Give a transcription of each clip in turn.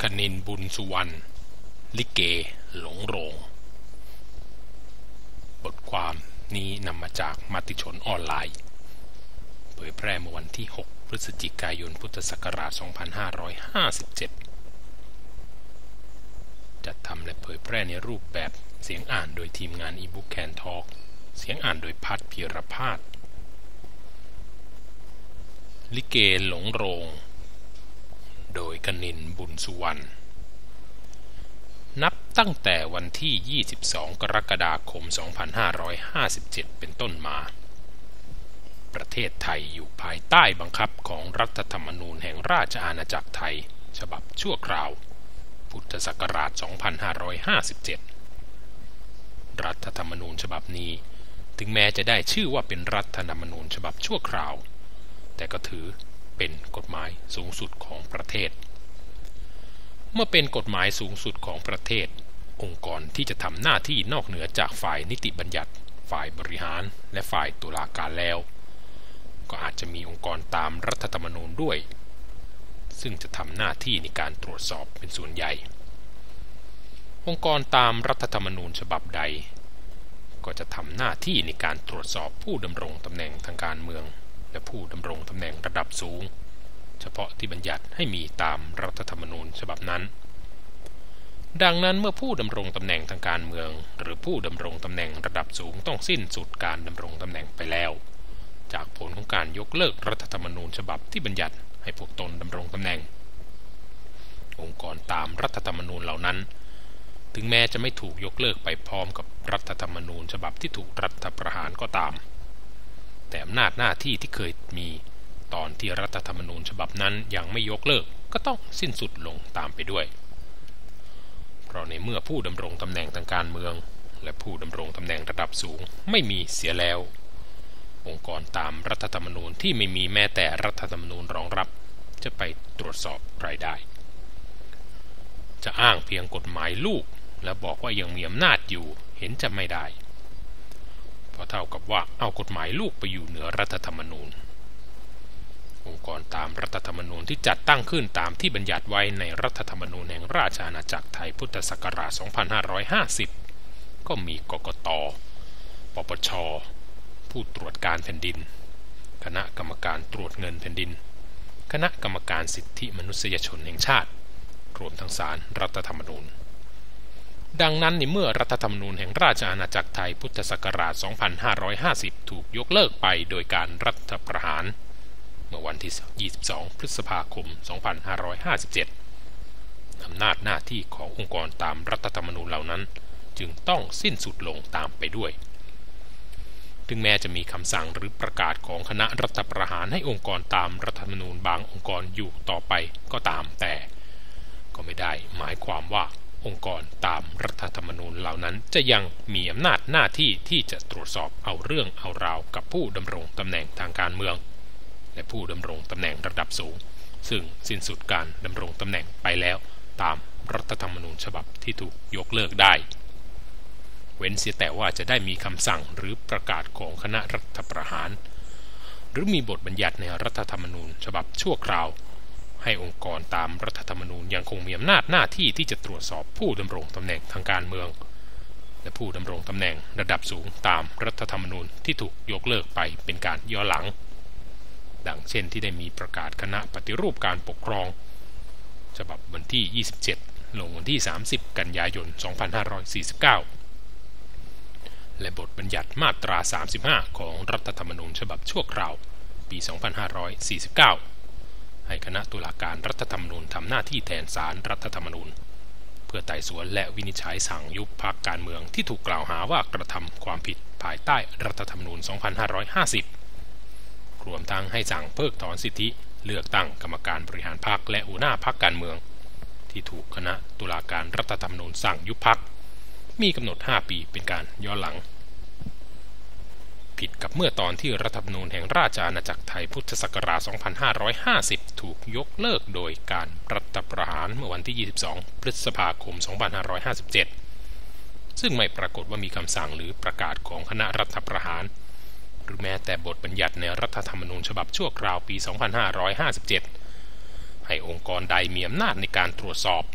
ณินทร์ บุญสุวรรณลิเกหลงโรงบทความนี้นำมาจากมติชนออนไลน์เผยแพร่เมื่อวันที่ 6 พฤศจิกายน พุทธศักราช 2557 จัดทำและเผยแพร่ในรูปแบบเสียงอ่านโดยทีมงาน e-book Can Talk เสียงอ่านโดยพัฒน์ พีรพาสลิเกหลงโรงโดยกนินทร์ บุญสุวรรณนับตั้งแต่วันที่ 22 กรกฎาคม 2557 เป็นต้นมาประเทศไทยอยู่ภายใต้บังคับของรัฐธรรมนูญแห่งราชอาณาจักรไทยฉบับชั่วคราวพุทธศักราช 2557 รัฐธรรมนูญฉบับนี้ถึงแม้จะได้ชื่อว่าเป็นรัฐธรรมนูญฉบับชั่วคราวแต่ก็ถือเป็นกฎหมายสูงสุดของประเทศเมื่อเป็นกฎหมายสูงสุดของประเทศองค์กรที่จะทำหน้าที่นอกเหนือจากฝ่ายนิติบัญญัติฝ่ายบริหารและฝ่ายตุลาการแล้วก็อาจจะมีองค์กรตามรัฐธรรมนูญด้วยซึ่งจะทำหน้าที่ในการตรวจสอบเป็นส่วนใหญ่องค์กรตามรัฐธรรมนูญฉบับใดก็จะทำหน้าที่ในการตรวจสอบผู้ดำรงตำแหน่งทางการเมืองและผู้ดำรงตำแหน่งระดับสูงเฉพาะที่บัญญัติให้มีตามรัฐธรรมนูญฉบับนั้นดังนั้นเมื่อผู้ดำรงตำแหน่งทางการเมืองหรือผู้ดำรงตำแหน่งระดับสูงต้องสิ้นสุดการดำรงตำแหน่งไปแล้วจากผลของการยกเลิกรัฐธรรมนูญฉบับที่บัญญัติให้พวกตนดำรงตำแหน่งองค์กรตามรัฐธรรมนูญเหล่านั้นถึงแม้จะไม่ถูกยกเลิกไปพร้อมกับรัฐธรรมนูญฉบับที่ถูกรัฐประหารก็ตามแต่อำนาจหน้าที่ที่เคยมีตอนที่รัฐธรรมนูญฉบับนั้นยังไม่ยกเลิกก็ต้องสิ้นสุดลงตามไปด้วยเพราะในเมื่อผู้ดำรงตำแหน่งทางการเมืองและผู้ดำรงตำแหน่งระดับสูงไม่มีเสียแล้วองค์กรตามรัฐธรรมนูญที่ไม่มีแม้แต่รัฐธรรมนูญรองรับจะไปตรวจสอบรายได้จะอ้างเพียงกฎหมายลูกและบอกว่ายังมีอำนาจอยู่เห็นจะไม่ได้เพราะเท่ากับว่าเอากฎหมายลูกไปอยู่เหนือรัฐธรรมนูญองค์กรตามรัฐธรรมนูญที่จัดตั้งขึ้นตามที่บัญญัติไว้ในรัฐธรรมนูญแห่งราชอาณาจักรไทยพุทธศักราช 2550 ก็มีกกต.ปปช.ผู้ตรวจการแผ่นดินคณะกรรมการตรวจเงินแผ่นดินคณะกรรมการสิทธิมนุษยชนแห่งชาติรวมทั้งศาลรัฐธรรมนูญดังนั้นในเมื่อรัฐธรรมนูญแห่งราชอาณาจักรไทยพุทธศักราช 2550 ถูกยกเลิกไปโดยการรัฐประหารเมื่อวันที่ 22 พฤษภาคม 2557 อำนาจหน้าที่ขององค์กรตามรัฐธรรมนูญเหล่านั้นจึงต้องสิ้นสุดลงตามไปด้วยถึงแม้จะมีคำสั่งหรือประกาศของคณะรัฐประหารให้องค์กรตามรัฐธรรมนูญบางองค์กรอยู่ต่อไปก็ตามแต่ก็ไม่ได้หมายความว่าองค์กรตามรัฐธรรมนูญเหล่านั้นจะยังมีอำนาจหน้าที่ที่จะตรวจสอบเอาเรื่องเอาราวกับผู้ดำรงตำแหน่งทางการเมืองและผู้ดำรงตำแหน่งระดับสูงซึ่งสิ้นสุดการดำรงตำแหน่งไปแล้วตามรัฐธรรมนูญฉบับที่ถูกยกเลิกได้เว้นเสียแต่ว่าจะได้มีคำสั่งหรือประกาศของคณะรัฐประหารหรือมีบทบัญญัติในรัฐธรรมนูญฉบับชั่วคราวให้องค์กรตามรัฐธรรมนูญยังคงมีอำนาจหน้าที่ที่จะตรวจสอบผู้ดำรงตำแหน่งทางการเมืองและผู้ดำรงตำแหน่งระดับสูงตามรัฐธรรมนูญที่ถูกยกเลิกไปเป็นการย้อนหลังดังเช่นที่ได้มีประกาศคณะปฏิรูปการปกครองฉบับวันที่ 27 ลงวันที่ 30 กันยายน 2549 และบทบัญญัติมาตรา 35 ของรัฐธรรมนูญฉบับชั่วคราวปี 2549 ให้คณะตุลาการรัฐธรรมนูญทำหน้าที่แทนศาลรัฐธรรมนูญเพื่อไต่สวนและวินิจฉัยสั่งยุบพรรคการเมืองที่ถูกกล่าวหาว่ากระทำความผิดภายใต้รัฐธรรมนูญ 2550 รวมทั้งให้สั่งเพิกถอนสิทธิเลือกตั้งกรรมการบริหารพรรคและหัวหน้าพรรคการเมืองที่ถูกคณะตุลาการรัฐธรรมนูญสั่งยุบพรรคมีกำหนด 5 ปีเป็นการย้อนหลังผิดกับเมื่อตอนที่รัฐธรรมนูญแห่งราชอาณาจักรไทยพุทธศักราช 2550 ถูกยกเลิกโดยการรัฐประหารเมื่อวันที่ 22 พฤษภาคม 2557 ซึ่งไม่ปรากฏว่ามีคำสั่งหรือประกาศของคณะรัฐประหารหรือแม้แต่บทบัญญัติในรัฐธรรมนูญฉบับชั่วคราวปี 2557 ให้องค์กรใดมีอำนาจในการตรวจสอบ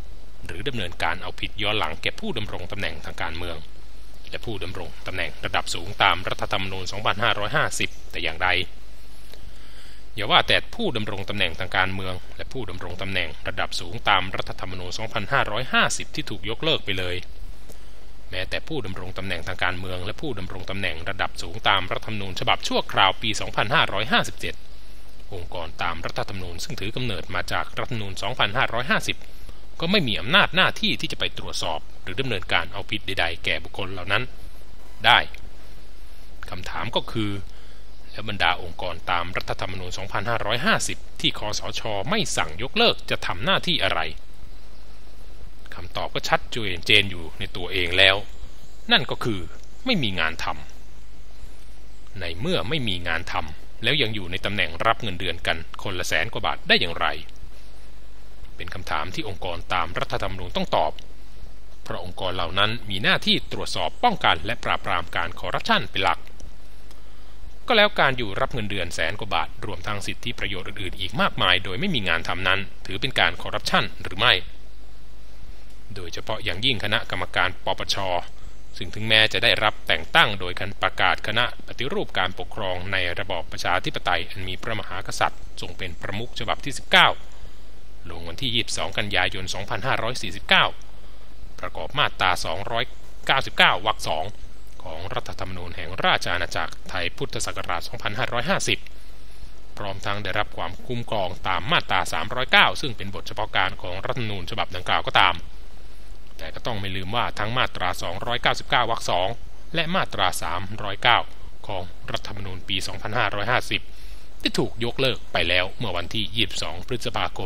หรือดำเนินการเอาผิดย้อนหลังแก่ผู้ดำรงตำแหน่งทางการเมืองและผู้ดำรงตำแหน่งระดับสูงตามรัฐธรรมนูญ 2550 แต่อย่างใดอย่าว่าแต่ผู้ดำรงตำแหน่งทางการเมืองและผู้ดำรงตำแหน่งระดับสูงตามรัฐธรรมนูญ 2550 ที่ถูกยกเลิกไปเลยแม้แต่ผู้ดำรงตำแหน่งทางการเมืองและผู้ดำรงตำแหน่งระดับสูงตามรัฐธรรมนูญฉบับชั่วคราวปี 2557 องค์กรตามรัฐธรรมนูญซึ่งถือกำเนิดมาจากรัฐธรรมนูญ 2550 ก็ไม่มีอำนาจหน้าที่ที่จะไปตรวจสอบหรือดำเนินการเอาผิดใดๆแก่บุคคลเหล่านั้นได้คำถามก็คือแล้วบรรดาองค์กรตามรัฐธรรมนูญ 2550 ที่คสช.ไม่สั่งยกเลิกจะทำหน้าที่อะไรคำตอบก็ชัดเจนอยู่ในตัวเองแล้วนั่นก็คือไม่มีงานทำในเมื่อไม่มีงานทำแล้วยังอยู่ในตำแหน่งรับเงินเดือนกันคนละ100,000 กว่าบาทได้อย่างไรเป็นคำถามที่องค์กรตามรัฐธรรมนูญต้องตอบเพราะองค์กรเหล่านั้นมีหน้าที่ตรวจสอบป้องกันและปราบปรามการคอร์รัปชันเป็นหลักก็แล้วการอยู่รับเงินเดือน100,000 กว่าบาทรวมทั้งสิทธิประโยชน์อื่นๆอีกมากมายโดยไม่มีงานทำนั้นถือเป็นการคอร์รัปชันหรือไม่โดยเฉพาะอย่างยิ่งคณะกรรมการปปช.ซึ่งถึงแม้จะได้รับแต่งตั้งโดยการประกาศคณะปฏิรูปการปกครองในระบอบประชาธิปไตยอันมีพระมหากษัตริย์ทรงเป็นประมุขฉบับที่ 19 ลงวันที่ 22 กันยายน 2549 ประกอบมาตรา 299 วรรค 2 ของรัฐธรรมนูญแห่งราชอาณาจักรไทยพุทธศักราช 2550 พร้อมทั้งได้รับความคุ้มครองตามมาตรา 309 ซึ่งเป็นบทเฉพาะการของรัฐธรรมนูญฉบับดังกล่าวก็ตามแต่ก็ต้องไม่ลืมว่าทั้งมาตรา 299 วรรค 2 และมาตรา 309 ของรัฐธรรมนูญปี 2550 ที่ถูกยกเลิกไปแล้วเมื่อวันที่ 22 พฤษภาคม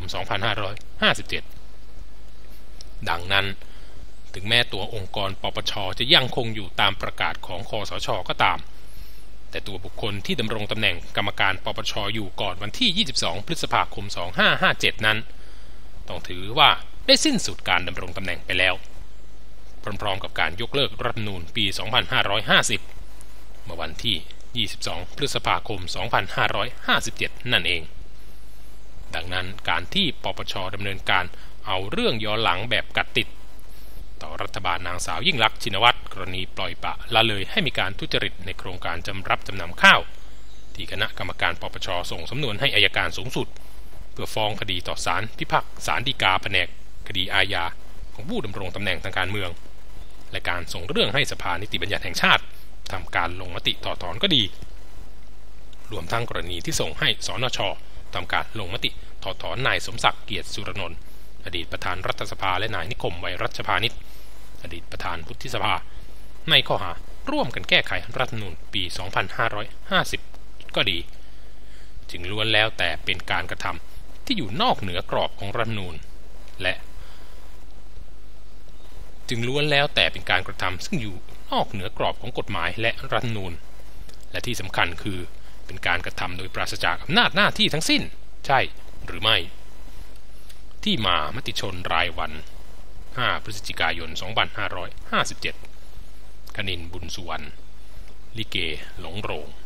2557 ดังนั้นถึงแม้ตัวองค์กรปปช.จะยังคงอยู่ตามประกาศของคสช.ก็ตามแต่ตัวบุคคลที่ดำรงตำแหน่งกรรมการปปช.อยู่ก่อนวันที่ 22 พฤษภาคม 2557 นั้นต้องถือว่าได้สิ้นสุดการดำรงตำแหน่งไปแล้วพร้อมๆกับการยกเลิกรัฐธรรมนูญปี 2550 เมื่อวันที่ 22 พฤษภาคม 2557 นั่นเองดังนั้นการที่ปปช.ดำเนินการเอาเรื่องย้อนหลังแบบกัดติดต่อรัฐบาลนางสาวยิ่งลักษณ์ชินวัตรกรณีปล่อยปละละเลยให้มีการทุจริตในโครงการจำรับจำนำข้าวที่คณะกรรมการปปช.ส่งสำนวนให้อัยการสูงสุดเพื่อฟ้องคดีต่อศาลพิพากษาศาลฎีกาแผนกคดีอาญาของผู้ดำรงตำแหน่งทางการเมืองและการส่งเรื่องให้สภานิติบัญญัติแห่งชาติทำการลงมติถอดถอนก็ดีรวมทั้งกรณีที่ส่งให้สนช.ทำการลงมติถอดถอนนายสมศักดิ์เกียรติสุรนนท์อดีตประธานรัฐสภาและนายนิคมไวรัชพานิชอดีตประธานวุฒิสภาในข้อหาร่วมกันแก้ไขรัฐธรรมนูญปี 2550 ก็ดีจึงล้วนแล้วแต่เป็นการกระทำที่อยู่นอกเหนือกรอบของรัฐธรรมนูญและจึงล้วนแล้วแต่เป็นการกระทำซึ่งอยู่นอกเหนือกรอบของกฎหมายและรัฐธรรมนูญและที่สำคัญคือเป็นการกระทำโดยปราศจากอำนาจหน้าที่ทั้งสิ้นใช่หรือไม่ที่มามติชนรายวัน 5 พฤศจิกายน 2557 คณินทร์ บุญสุวรรณ ลิเกหลงโรง